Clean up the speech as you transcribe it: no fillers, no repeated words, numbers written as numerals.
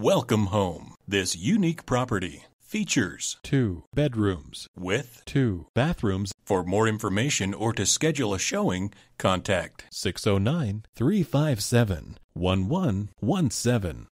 Welcome home. This unique property features 2 bedrooms with 2 bathrooms. For more information or to schedule a showing, contact 609-357-1117.